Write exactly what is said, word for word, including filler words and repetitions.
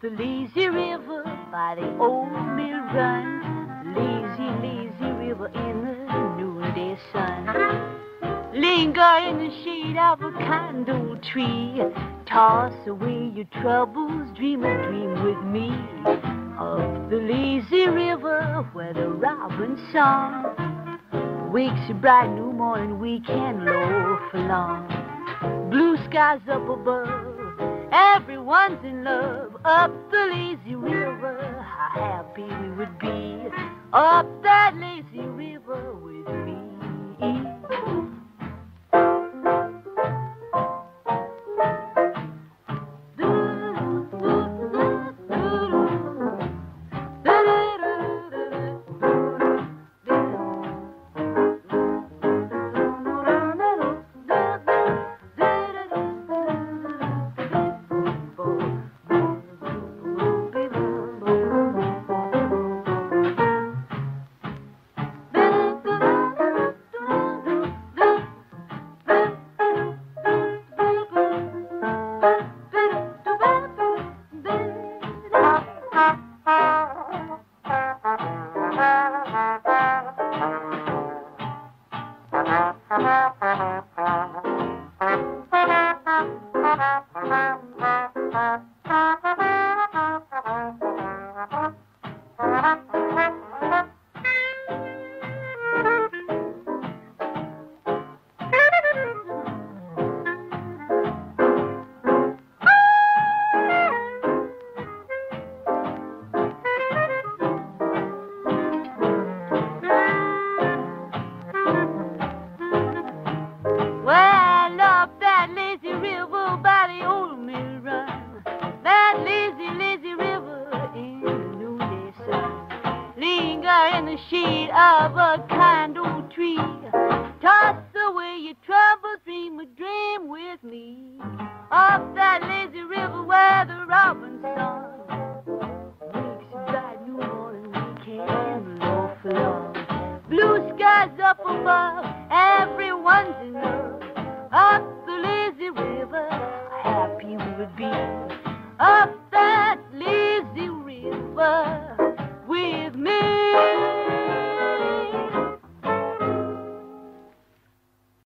the lazy river by the old mill run. Lazy, lazy river in the noonday sun. Linger in the shade of a kind old tree. Toss away your troubles, dream a dream with me. Up the lazy river where the robin's song wakes a bright new morning, we can loaf along. Blue skies up above, everyone's in love. Up the lazy river, how happy we would be. Up that lazy river with me. In the shade of a kind